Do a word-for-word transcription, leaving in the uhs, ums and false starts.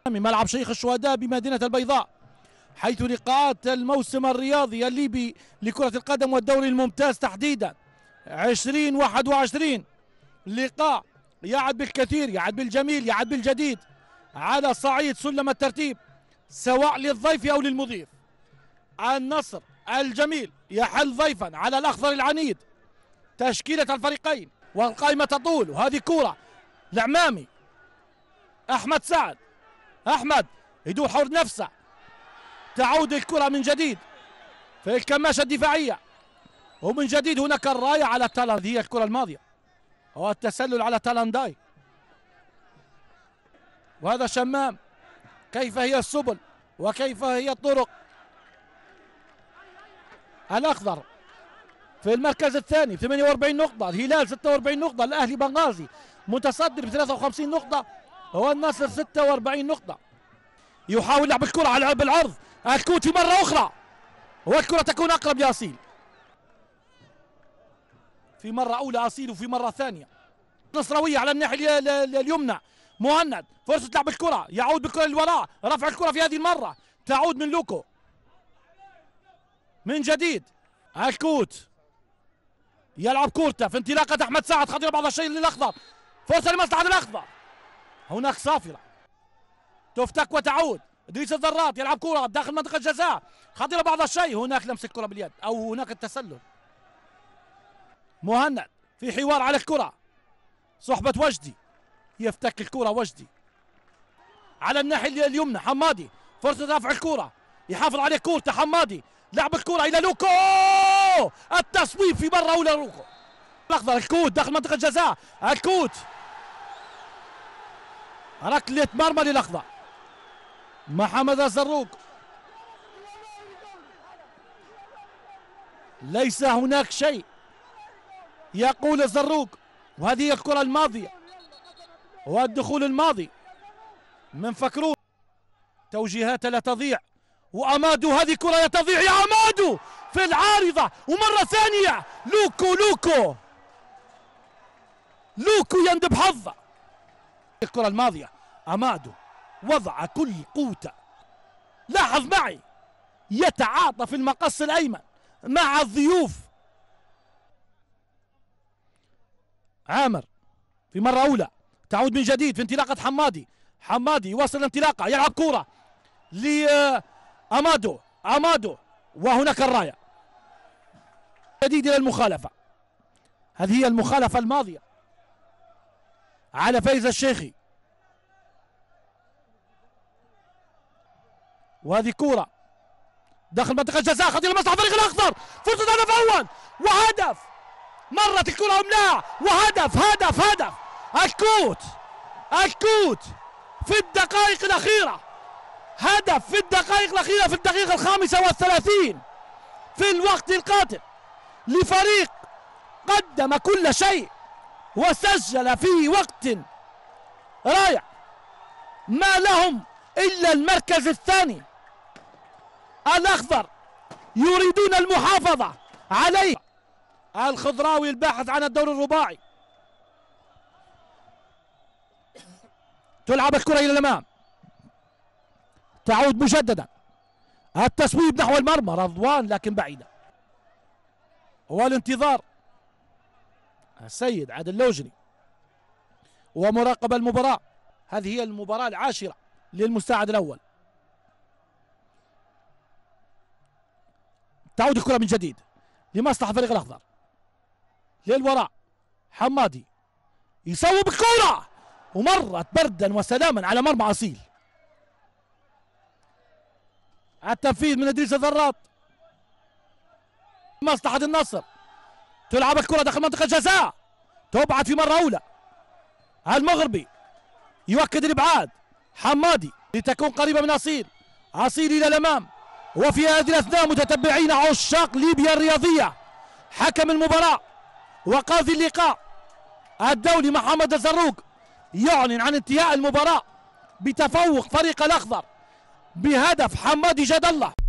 ملعب شيخ الشهداء بمدينة البيضاء، حيث لقاءات الموسم الرياضي الليبي لكرة القدم والدوري الممتاز تحديدا عشرين واحد وعشرين. لقاء يعد بالكثير، يعد بالجميل، يعد بالجديد على صعيد سلم الترتيب سواء للضيف أو للمضيف. النصر الجميل يحل ضيفا على الأخضر العنيد. تشكيلة الفريقين والقائمة تطول، وهذه كرة العمامي أحمد سعد. أحمد يدور حول نفسه، تعود الكرة من جديد في الكماشة الدفاعية، ومن جديد هناك الراية على تالاند. هي الكرة الماضية والتسلل على تالانداي، وهذا شمام. كيف هي السبل وكيف هي الطرق. الأخضر في المركز الثاني ب ثمانية وأربعين نقطة، الهلال ستة وأربعين نقطة، الأهلي بنغازي متصدر ب ثلاثة وخمسين نقطة، والنصر ستة وأربعين نقطة. يحاول لعب الكرة على بالعرض، الكوتي مرة أخرى والكرة تكون أقرب لأصيل. في مرة أولى أصيل وفي مرة ثانية. نصراوية على الناحية اليمنى، مهند فرصة لعب الكرة، يعود بالكرة للوراء، رفع الكرة في هذه المرة تعود من لوكو من جديد. الكوت يلعب كورته في انطلاقة أحمد سعد، خطيرة بعض الشيء للأخضر، فرصة لمصلحة الأخضر. هناك صافرة تفتك وتعود. ادريس الذرات يلعب كرة داخل منطقة الجزاء، خطيرة بعض الشيء، هناك لمس الكرة باليد أو هناك التسلل. مهند في حوار على الكرة، صحبة وجدي، يفتك الكرة وجدي على الناحية اليمنى. حمادي فرصة رفع الكرة، يحافظ عليه كورته. حمادي لعب الكرة إلى لوكو، التصويب في مرة أولى لوكو. الأخضر الكوت داخل منطقة الجزاء، الكوت ركلة مرمى للأخضر. محمد الزروق، ليس هناك شيء يقول الزروق، وهذه الكرة الماضية والدخول الماضي من فكرون. توجيهات لا تضيع، وأمادو هذه كرة لا تضيع يا أمادو في العارضة، ومرة ثانية لوكو لوكو لوكو يندب حظه. الكرة الماضية أمادو وضع كل قوته، لاحظ معي يتعاطى في المقص الأيمن مع الضيوف. عامر في مرة أولى تعود من جديد في انطلاقة حمادي. حمادي يواصل الانطلاقة، يلعب كرة لأمادو. أمادو وهناك الراية جديد إلى المخالفة. هذه هي المخالفة الماضية على فايز الشيخي، وهذه كرة داخل منطقة الجزاء، خطيرة لمصلحة الفريق الأخضر، فرصة هدف أول وهدف. مرت الكرة أم لا؟ وهدف هدف هدف. الكوت الكوت في الدقائق الأخيرة، هدف في الدقائق الأخيرة، في الدقيقة الخامسة والثلاثين في الوقت القاتل لفريق قدم كل شيء وسجل في وقت رائع، ما لهم إلا المركز الثاني. الأخضر يريدون المحافظة عليه. الخضراوي الباحث عن الدور الرباعي، تلعب الكرة إلى الأمام، تعود مجددا، التسويب نحو المرمى رضوان لكن بعيدة، والانتظار السيد عادل لوجري ومراقب المباراة. هذه هي المباراة العاشرة للمساعد الأول. تعود الكرة من جديد لمصلحة الفريق الأخضر، للوراء حمادي يصوب الكرة ومرت بردا وسلاما على مرمى أصيل. التنفيذ من ادريس الذرات. مصلحة النصر، تلعب الكرة داخل منطقة الجزاء، تبعد في مرة أولى. المغربي يؤكد الإبعاد. حمادي لتكون قريبة من أصيل. أصيل إلى الأمام، وفي هذه الأثناء متتبعين عشاق ليبيا الرياضية حكم المباراة وقاضي اللقاء الدولي محمد الزروق يعلن عن انتهاء المباراة بتفوق فريق الأخضر بهدف حمادي جد الله.